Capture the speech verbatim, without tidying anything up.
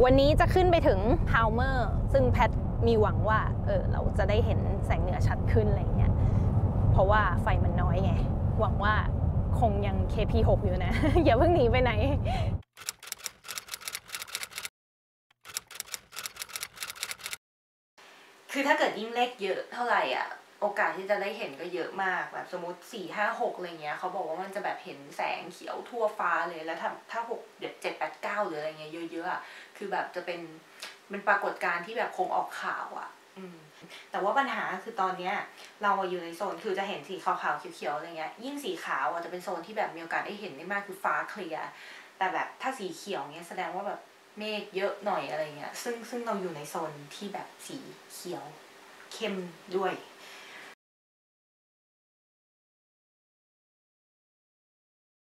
วันนี้จะขึ้นไปถึงพาวเมอร์ซึ่งแพทมีหวังว่าเออเราจะได้เห็นแสงเหนือชัดขึ้นอะไรเงี้ยเพราะว่าไฟมันน้อยไงหวังว่าคงยัง เค พี หก อยู่นะ อย่าเพิ่งหนีไปไหนคือถ้าเกิดยิ่งเลขเยอะเท่าไหร่อ่ะโอกาสที่จะได้เห็นก็เยอะมากแบบสมมติสี่ห้าหกอะไรเงี้ยเขาบอกว่ามันจะแบบเห็นแสงเขียวทั่วฟ้าเลยแล้วถ้าถ้าหกเดี๋ยวเจ็ดแปดเก้าหรืออะไรเงี้ยเยอะๆอ่ะคือแบบจะเป็นเป็นปรากฏการณ์ที่แบบคงออกข่าวอ่ะอืมแต่ว่าปัญหาคือตอนเนี้ยเราอยู่ในโซนคือจะเห็นสีขาวๆเขียวๆอะไรเงี้ยยิ่งสีขาวอ่ะจะเป็นโซนที่แบบมีโอกาสได้เห็นได้มากคือฟ้าเคลียร์แต่แบบถ้าสีเขียวเงี้ยแสดงว่าแบบเมฆเยอะหน่อยอะไรเงี้ยซึ่งซึ่งเราอยู่ในโซนที่แบบสีเขียวเข้มด้วย